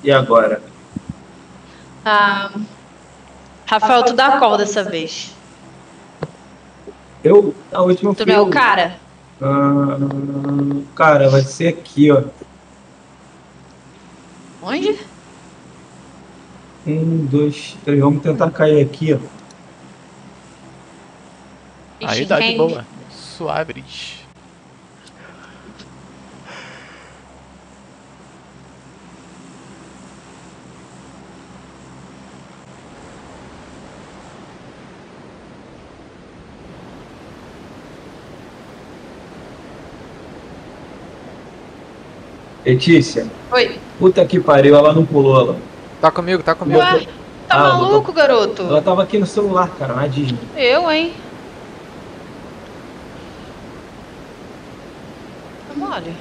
E agora? Ah, Rafael, tu dá qual dessa vez? A última Tu fui não é o eu. cara? Ah, cara, vai ser aqui, ó. Onde? Um, dois, três. Vamos tentar cair aqui, ó. Aí Fishing dá de Hand? boa. Suaves. Letícia, Oi. puta que pariu, ela não pulou, ela. Tá comigo, tá comigo. Ué, tá Ela maluco, botou. garoto? Ela tava aqui no celular, cara, na Disney. Eu, hein? Tá mole.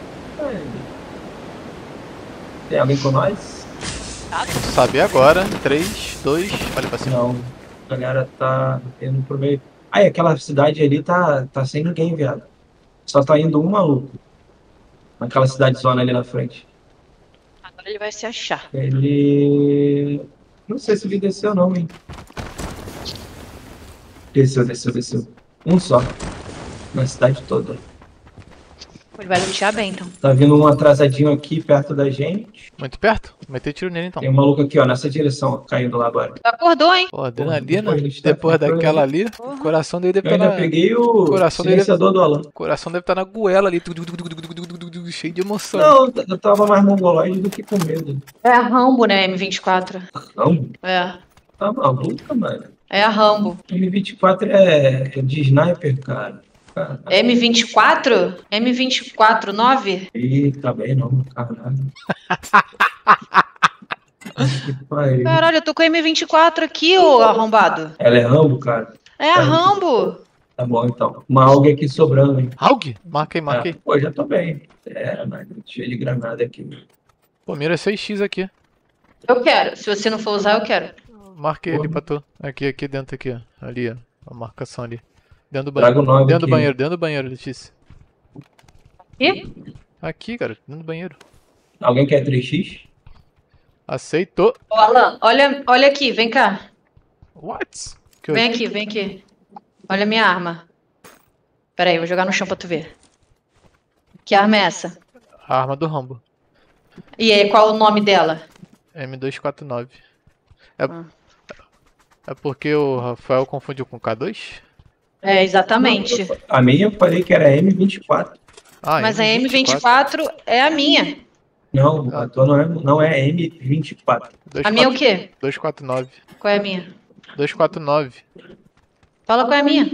Tem alguém com nós? Saber agora. 3, 2, olha pra cima. Não. A galera tá indo pro meio. Aí, aquela cidade ali tá sem ninguém, viado. Só tá indo um maluco. Naquela cidade zona ali na frente. Agora ele vai se achar. Ele. Não sei se ele desceu, não, hein? Desceu. Um só. Na cidade toda. Ele vai lutear bem, então. Tá vindo um atrasadinho aqui perto da gente. Muito perto? Vou meter tiro nele então. Tem um maluco aqui, ó, nessa direção, ó, caindo lá agora. Tu acordou, hein? Pô, adrenalina. depois Depois do daquela ali, o coração dele deve Eu estar ainda na. peguei o Coração dele silenciador do Alan. Coração deve estar na goela ali. Cheio de emoção. Não, eu tava mais mongoloide do que com medo. É a Rambo, né, M24? Não, É. tá maluca, mano. É a Rambo. M24 é de sniper, cara. M24? M24 9? Ih, tá bem não, caralho. Que pariu. Caralho, eu tô com a M24 aqui, ô arrombado. Ela é Rambo, cara? É a Rambo. Tá bom, então. Uma AUG aqui sobrando, hein? Aug? Marquei. Ah, pô, já tô bem. É, mas cheio de granada aqui. Pô, mira 6x aqui. Eu quero. Se você não for usar, eu quero. Marquei Pô. ali pra tu. Aqui dentro aqui, ó. Ali, ó. A marcação ali. Dentro do Trago banheiro. 9 aqui. Dentro do banheiro, Letícia. E? Aqui, cara, dentro do banheiro. Alguém quer 3x? Aceitou. Ô, Alan, olha aqui, vem cá. What? Vem aqui. Olha a minha arma. Pera aí, vou jogar no chão pra tu ver. Que arma é essa? A arma do Rambo. E aí, qual o nome dela? M249. Ah. É porque o Rafael confundiu com K2? É, exatamente. A minha eu falei que era M24. Ah, Mas a M24. M24 é a minha. Não, a tua não é M24. A minha é o quê? 249. Qual é a minha? 249. Fala qual é a minha.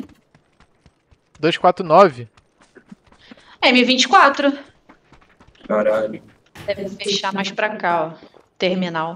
249. É M24. Caralho. Deve fechar mais pra cá, ó. Terminal.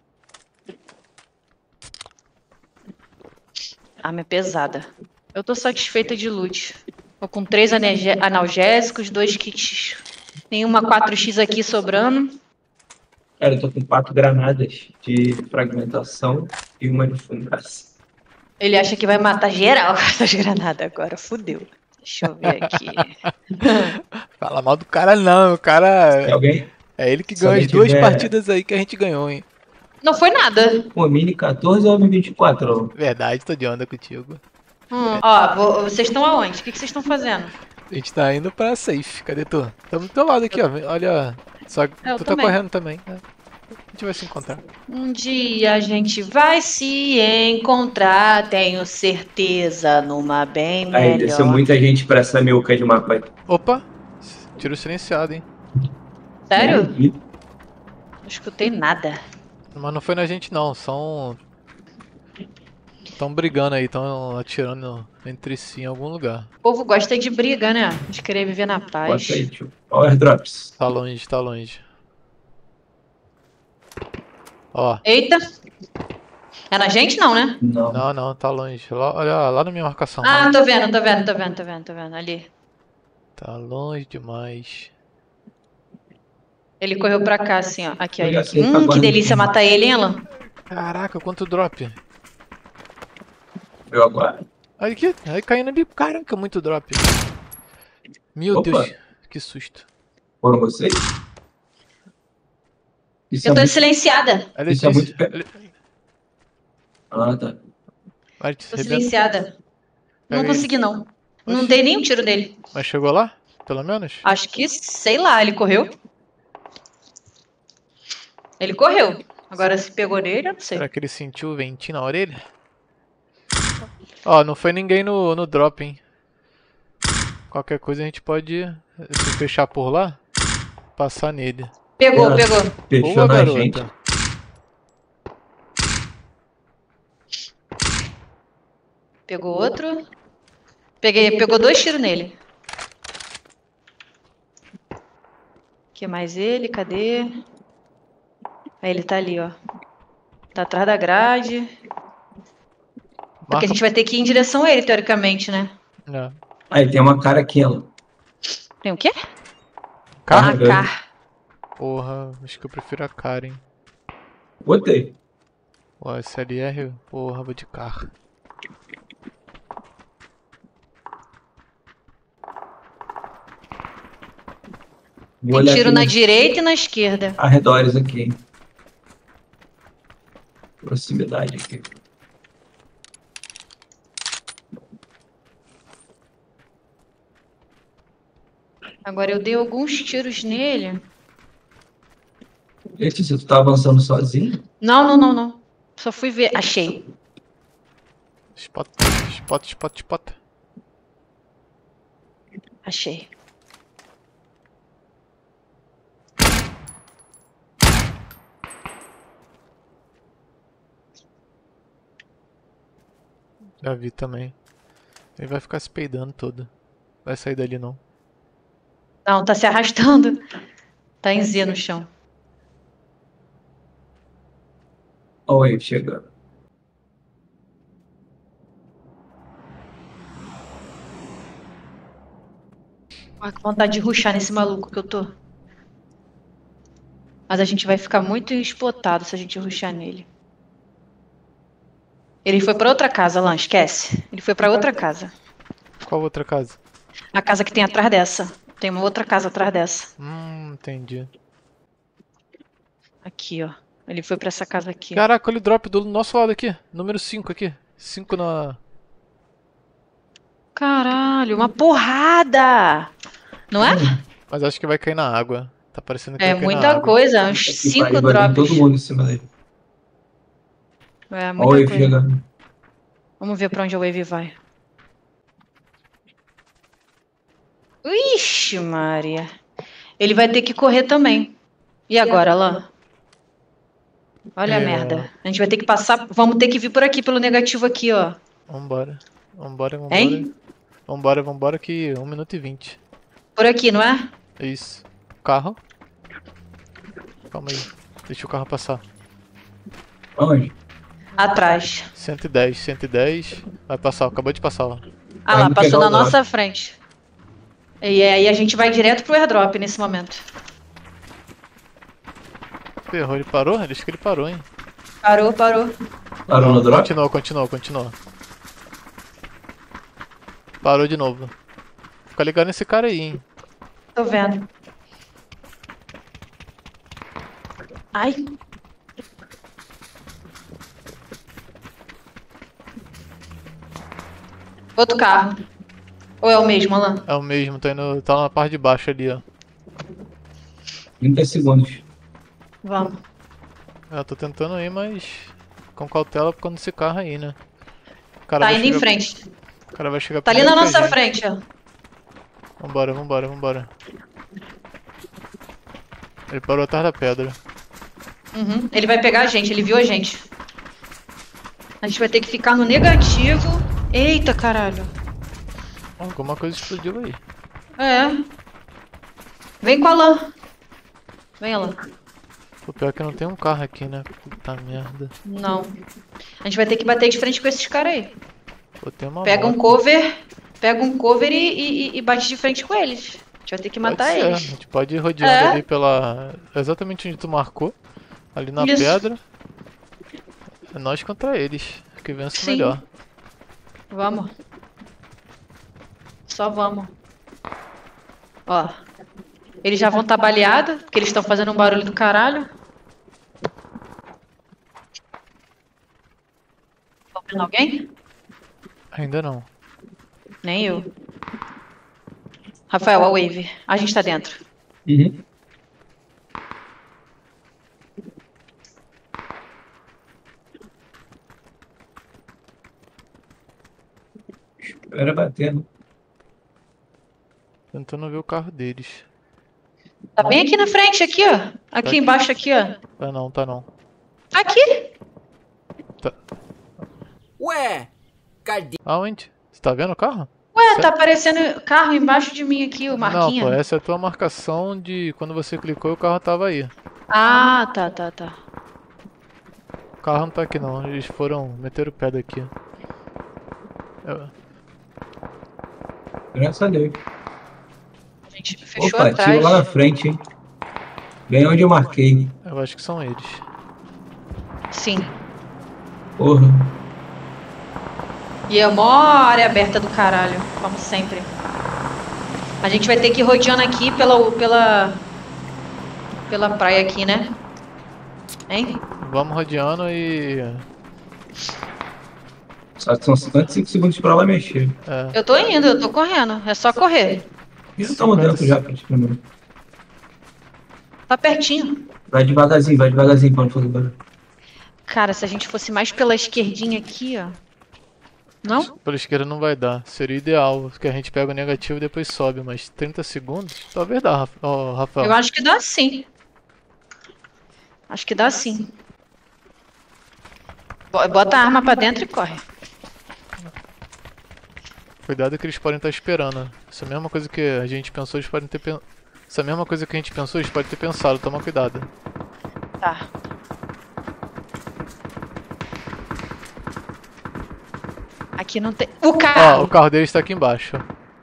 Arma é pesada. Eu tô satisfeita de loot. Tô com 3 analgésicos, 2 kits. Nenhuma 4x aqui sobrando. Cara, eu tô com 4 granadas de fragmentação e uma de fumaça. Ele acha que vai matar geral com essas granadas agora. Fudeu. Deixa eu ver aqui. Fala mal do cara não, o cara... Tem alguém? É ele que Se ganhou as alguém duas tiver- partidas aí que a gente ganhou, hein. Não foi nada. Pô, Mini 14 ou M24? Verdade, tô de onda contigo. Ó, vocês estão aonde? O que vocês estão fazendo? A gente tá indo pra safe. Cadê tu? Tamo do teu lado aqui, ó. Olha, só que Eu tu tá também. correndo também, né? A gente vai se encontrar. Um dia a gente vai se encontrar, tenho certeza, numa bem Aí, desceu melhor. muita gente pra essa milca de mapa aí. Opa! Tiro silenciado, hein. Sério? E Não escutei nada. Mas não foi na gente não, são... Tão brigando aí, tão atirando entre si em algum lugar. O povo gosta de briga, né? De querer viver na paz. bota aí, tio. Power drops. Tá longe, tá longe. Ó, Eita! É na gente não, né? Não. não, tá longe. Olha lá na minha marcação. Ah, tô vendo. Ali. Tá longe demais. Ele correu pra cá, assim, ó. Aqui, ó. Eu já sei, tá Que guardando. delícia matar ele, hein, Alan? Caraca, quanto drop. Eu agora. Olha aqui, aí caindo ali. Caraca, muito drop. Meu Opa. Deus, que susto. Foram vocês? Isso Eu é tô muito... silenciada. A Isso é muito... Letícia. Ah, tá. Vai, Tô arrebenta. silenciada. Não Pega ele. consegui, não. Não Oxi. dei nenhum tiro nele. Mas chegou lá? Pelo menos? Acho que, sei lá, ele correu. Ele correu. Agora se pegou nele, eu não sei. Será que ele sentiu o ventinho na orelha? Ó, não foi ninguém no drop, hein? Qualquer coisa a gente pode se fechar por lá, passar nele. Pegou, É, pegou. fechou Boa, na garota. gente. Pegou outro. Pegou 2 tiros nele. Que mais ele? Cadê? Aí ele tá ali, ó. Tá atrás da grade. Porque a Marca. gente vai ter que ir em direção a ele, teoricamente, né? É. Aí tem uma cara aqui, ó. Tem o quê? Car? Ah, car. Porra, acho que eu prefiro a Karen. Botei. Ó, SLR, porra, vou de car. Vou Tem olhar tiro aqui na nos direita e na esquerda. arredores aqui. Proximidade aqui. Agora eu dei alguns tiros nele. Letícia, tu tá avançando sozinho? Não. Só fui ver. Achei. Spot, spot, spot, spot. Achei. Já vi também. Ele vai ficar se peidando todo. Vai sair dali não. Não, tá se arrastando. Tá em Z no chão. Olha ele chegando. Ah, que vontade de rushar nesse maluco que eu tô. Mas a gente vai ficar muito espotado se a gente rushar nele. Ele foi pra outra casa, Lan, esquece. Ele foi pra outra casa. Qual outra casa? A casa que tem atrás dessa. Tem uma outra casa atrás dessa. Entendi. Aqui, ó. Ele foi pra essa casa aqui. Ó. Caraca, olha o drop do nosso lado aqui. Número 5 aqui. 5 na... Caralho, uma porrada! Não é? Mas acho que vai cair na água. Tá parecendo que É vai cair na muita água. coisa, uns Que 5 pariu, vai vir drops. todo mundo em cima dele. É Olha muita ele coisa. chegando. Vamos ver pra onde a Wave vai. Ixi, Maria. Ele vai ter que correr também. E agora, Alan? Olha a merda. A gente vai ter que passar. Vamos ter que vir por aqui, pelo negativo aqui, ó. Vambora. Vambora, vambora. Hein? Vambora, vambora que 1 minuto e 20. Por aqui, não é? Isso. Carro. Calma aí. Deixa o carro passar. Onde? Atrás. 110, 110. Vai passar, acabou de passar lá. Ah Vai lá, me passou pegar na o drop. nossa frente. E aí a gente vai direto pro airdrop nesse momento. Ferrou, ele parou? Acho que ele parou, hein? Parou. Parou no drop? Continuou. Parou de novo. Fica ligado nesse cara aí, hein? Tô vendo. Ai. Outro carro. Ou é o mesmo, Alan? É o mesmo, tá na parte de baixo ali, ó. 30 segundos. Vamos. Eu tô tentando ir, mas com cautela por causa desse carro aí, né? O cara Tá vai indo em chegar- frente. O cara vai chegar Tá ali na primeiro que a nossa gente. frente, ó. Vambora. Ele parou atrás da pedra. Uhum. Ele vai pegar a gente, ele viu a gente. A gente vai ter que ficar no negativo. Eita, caralho. Alguma coisa explodiu aí. É. Vem com a Alan. Vem, Alan. O pior é que não tem um carro aqui, né? Puta merda. Não. A gente vai ter que bater de frente com esses caras aí. Pô, tem uma Pega um moto. cover e bate de frente com eles. A gente vai ter que Pode matar ser, eles. A gente pode ir rodeando É. ali pela... Exatamente onde tu marcou. Ali na Isso. pedra. É nós contra eles. Que vence o Sim. melhor. Vamos. Só vamos. Ó. Eles já vão estar baleados, porque eles estão fazendo um barulho do caralho. Vendo alguém? Ainda não. Nem eu. Rafael, a Wave. A gente tá dentro. Uhum. Espera batendo. Tentando ver o carro deles. Tá bem aqui na frente, aqui, ó. Aqui embaixo, aqui, ó. Tá não, tá não. Aqui. Ué, cadê? Aonde? Você tá vendo o carro? Ué, tá aparecendo carro embaixo de mim aqui, o Não, marquinha. pô, essa é a tua marcação de quando você clicou e o carro tava aí. Ah, tá. O carro não tá aqui não, eles foram meter o pé daqui. Graças a Deus. A gente fechou Opa, atrás. tiro lá na frente, hein? Bem onde eu marquei. Eu acho que são eles. Sim. Porra. E é mó área aberta do caralho, como sempre. A gente vai ter que ir rodeando aqui pela praia aqui, né? Hein? Vamos rodeando e... Só são 55 segundos pra ela mexer. É, Eu tô indo, eu tô correndo. É só correr. E estamos dentro já, praticamente. Tá pertinho. Vai devagarzinho pra não fazer barulho. Cara, se a gente fosse mais pela esquerdinha aqui, ó. Não? pela esquerda não vai dar. Seria ideal, que a gente pega o negativo e depois sobe, mas 30 segundos? Talvez dá, Rafael. Eu acho que dá sim. Acho que dá sim. Bota a arma pra dentro e corre. Cuidado que eles podem estar esperando. Essa mesma coisa que a gente pensou, eles podem ter Essa mesma coisa que a gente pensou, eles podem ter pensado. Toma cuidado. Tá. Aqui não tem... O Ó, carro! o carro deles tá aqui embaixo.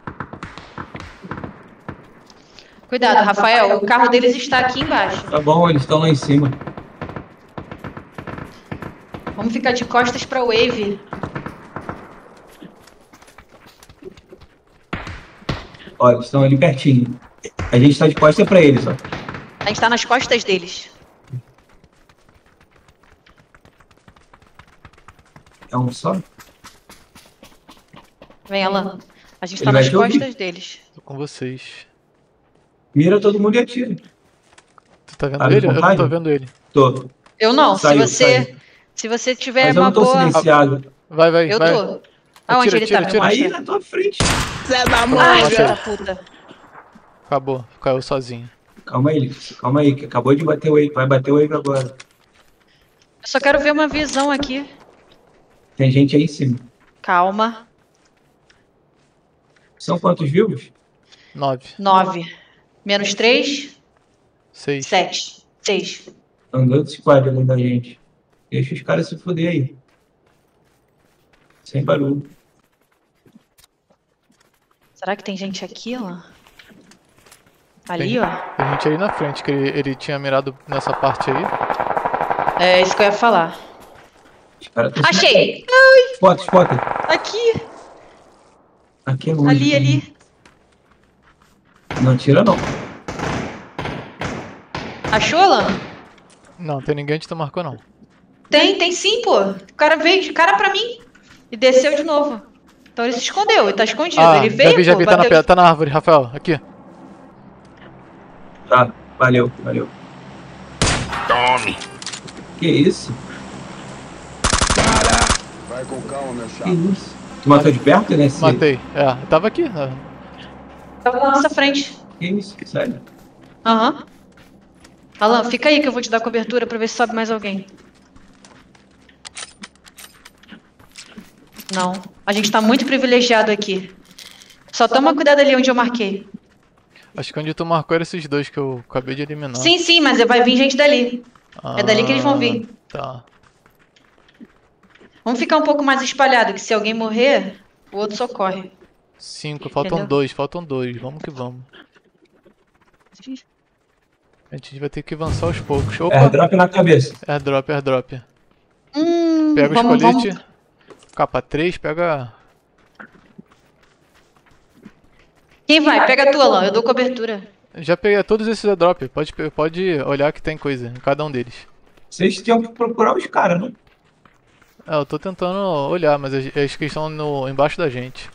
Cuidado, Rafael. O carro deles está aqui embaixo. Tá bom, eles estão lá em cima. Vamos ficar de costas pra Wave. Ó, eles estão ali pertinho. A gente tá de costas pra eles, ó. A gente tá nas costas deles. É um só? Vem, Alan. A gente Ele tá vai nas te ouvir. costas deles. Tô com vocês. Mira todo mundo e atira. Tu tá vendo Abre ele? Eu não tô vontade? vendo ele. Tô. Eu não. Saiu. Se você tiver Mas eu uma não tô boa... silenciado. Vai, vai, Eu vai. tô. Aonde ele tá? Me Atira. Aí mostra. na tua frente. Zé da Ai, mãe. filho da puta. Acabou, caiu sozinho. Calma aí, que acabou de bater o wave. Vai bater o wave agora. Eu só quero ver uma visão aqui. Tem gente aí em cima. Calma. São quantos vivos? 9, 9. Menos 3. 6. 7. 6. Andando squad além da gente. Deixa os caras se fuder aí. Sem barulho. Será que tem gente aqui, Alan? Ali, ó. Tem gente aí na frente, que ele tinha mirado nessa parte aí. É isso que eu ia falar. Os caras tão... Achei! Spota. Aqui! Aqui é longe. Ali. Não atira não. Achou, Alan? Não, tem ninguém que tu marcou não. Tem sim, pô. O cara veio de cara pra mim e desceu de novo. Então ele se escondeu, ele tá escondido. Ele veio, já vi, pô, tá na, bateu de... tá na árvore, Rafael. Aqui. Tá, valeu. Tome. Que isso? Vai com calma, meu Que chapa. isso? Tu matou de perto, né? Matei. É, tava aqui. Tava na nossa frente. Que isso? Sério? Aham. Alan, fica aí que eu vou te dar cobertura pra ver se sobe mais alguém. Não. A gente tá muito privilegiado aqui. Só toma cuidado ali onde eu marquei. Acho que onde tu marcou eram esses dois que eu acabei de eliminar. Sim, mas vai vir gente dali. É dali que eles vão vir. Tá. Vamos ficar um pouco mais espalhado, que se alguém morrer, o outro socorre. 5, faltam Entendeu? dois. Vamos que vamos. A gente vai ter que avançar aos poucos. Opa! Airdrop na cabeça. Airdrop. Pega o Vamos. escolete. Capa 3, pega... Quem vai? Pega tu, Alan. Eu dou cobertura. Já peguei todos esses airdrop. Pode olhar que tem coisa em cada um deles. Vocês tinham que procurar os caras, não? É, eu tô tentando olhar, mas acho que eles estão embaixo da gente.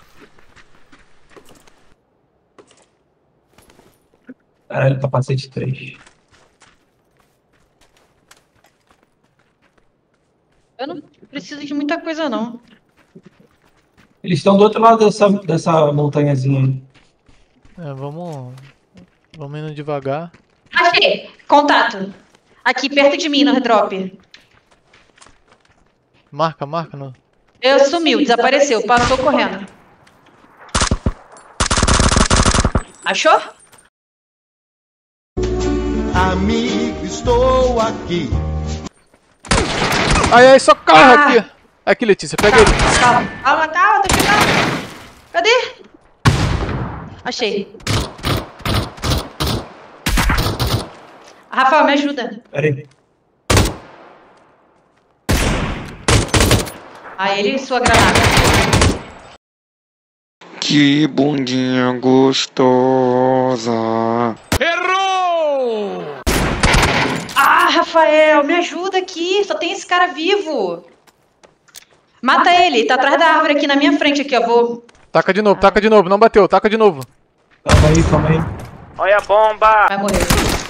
Caralho, capacete 3. Eu não preciso de muita coisa, não. Eles estão do outro lado dessa montanhazinha aí. É, vamos indo devagar. Achei! Contato. Aqui perto de mim, no drop. Marca, não. Eu sumiu, desapareceu, passou correndo. Achou? Amigo, estou aqui. Ai, só carro aqui. Aqui, Letícia, pega ele. Calma, tô chegando. Cadê? Achei. Rafael, me ajuda. Pera aí. Ele e sua granada. Que bundinha gostosa. Rafael, me ajuda aqui. Só tem esse cara vivo. Mata ele. Tá atrás da árvore aqui na minha frente. Aqui, ó. Vou... Taca de novo. Não bateu. Taca de novo. Calma aí. Olha a bomba! Vai morrer.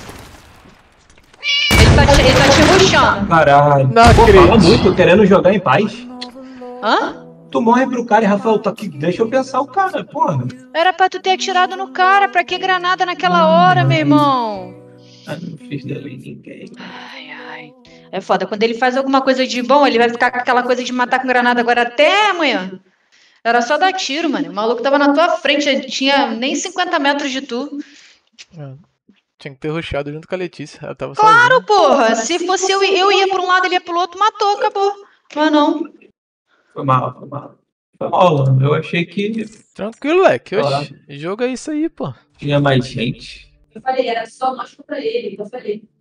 Ele tá te rushando. Caralho. Não Pô, acredito. fala muito, querendo jogar em paz. Hã? Tu morre pro cara e Rafael tá aqui. Deixa eu pensar o cara, porra. Era pra tu ter atirado no cara. Pra que granada naquela hora, meu irmão? Não fiz dele ninguém. Ai. É foda. Quando ele faz alguma coisa de bom, ele vai ficar com aquela coisa de matar com granada agora até amanhã. Era só dar tiro, mano. O maluco tava na tua frente. Tinha nem 50 metros de tu. Tinha que ter rushado junto com a Letícia. Ela tava Claro, porra. Se fosse eu ia pra um lado, ele ia pro outro, matou, acabou. Mas não. Foi mal. Eu achei que Tranquilo, leque. Claro. Oxe, jogo é isso aí, pô. tinha mais gente. Eu falei, era só nós contra ele. Eu falei.